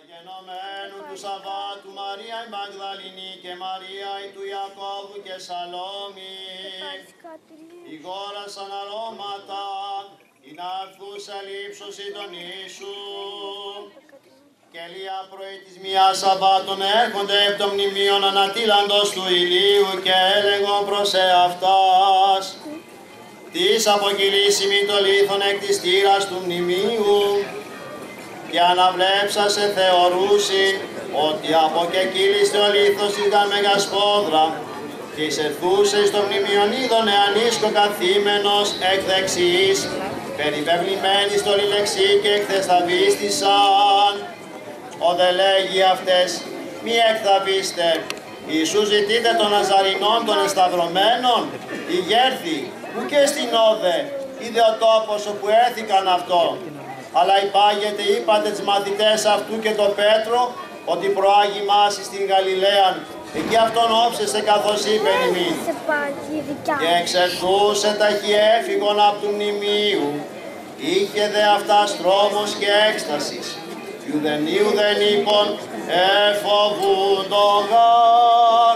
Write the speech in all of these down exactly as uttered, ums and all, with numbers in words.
Αγενωμένου του Σαββάτου Μαρία η Μαγδαληνή και Μαρία η του Ιακώβου και Σαλόμη. Η γόρα σαν αρώματα, η ναυθούσα λείψωση των ίσου. Και λία πρωί της μιας Σαββάτων έρχονται επ' των μνημείων ανατήλαντος του ηλίου και έλεγον προς εαυτάς. Της αποκυλήσιμη το λίθον εκ της θύρας του μνημείου και αναβλέψασε θεωρούσι ότι από και κύλιστε ο λίθος ήταν μεγασπόδρα και εισερθούσε στο μνημείον είδον εανίσκο καθήμενος εκ δεξιής περιπευλημένοι στο λιλεξί και εκθεσταβίστησαν. Ο δε λέγει αυτές μη εκθαβίστε, Ιησού ζητείτε των Ναζαρινών των εσταυρωμένων, ηγέρθη που και στην όδε είδε ο τόπος όπου έθηκαν αυτό. Αλλά υπάγεται είπατε τις μαθητές αυτού και το Πέτρο ότι προάγει μάση στην Γαλιλαία, εκεί αυτόν όψεστε καθώς είπε ημίν. Και εξερθούσε ταχυέφυγον απ' του μνημείου, είχε δε αυτάς τρόμος και έκστασης. Ιουδενίου δεν είπων εφοβούντο γάρ.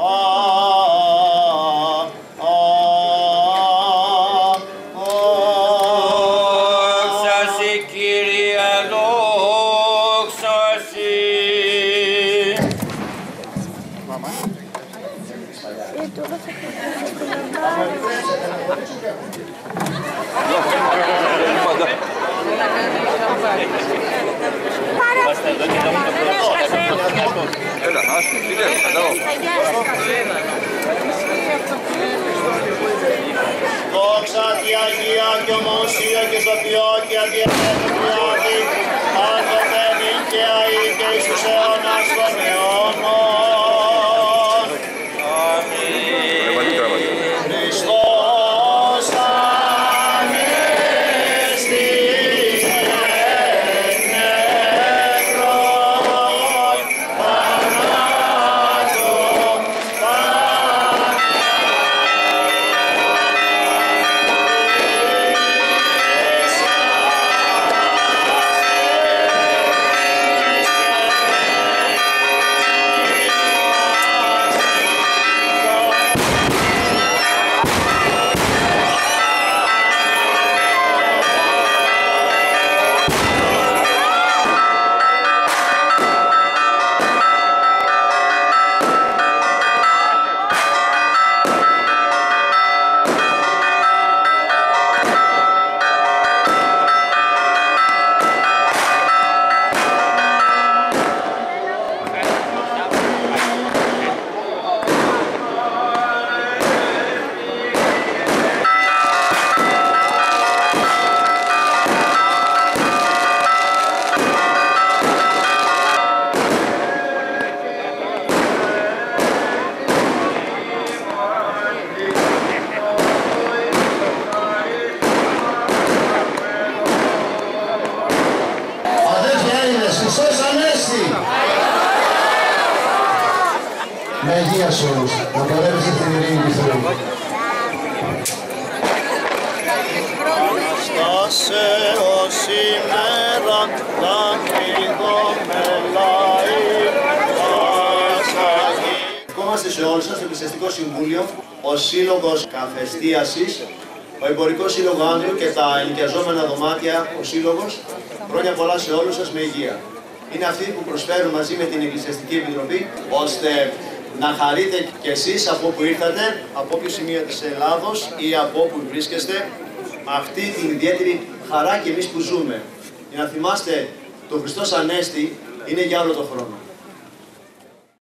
Δόξα τη Αγία και ομοσία και σοφιό και αδιαιρέτητη πάντοτε και αεί και εις τους αιώνας των αιώνων. Αμήν. Χριστός Ανέστη εκ νεκρών θανάτων με υγεία σε όλους, να πορεύεσαι την ειρήνη του Θεού. Στάσε ως ημέρα να κλειδώμε λαοί Ασαγή. Ευχόμαστε σε όλους σας στο Εκκλησιαστικό Συμβούλιο, ο Σύλλογος Καφεστίασης, ο Εμπορικός Σύλλογος Άνδριου και τα ενοικιαζόμενα δωμάτια, ο Σύλλογος. Χρόνια πολλά σε όλους σας με υγεία. Είναι αυτοί που προσφέρουν μαζί με την Εκκλησιαστική Επιτροπή, ώστε να χαρείτε κι εσείς από όπου ήρθατε, από όποιο σημείο της Ελλάδος ή από όπου βρίσκεστε, αυτή την ιδιαίτερη χαρά κι εμείς που ζούμε. Για να θυμάστε, το Χριστός Ανέστη είναι για όλο τον χρόνο.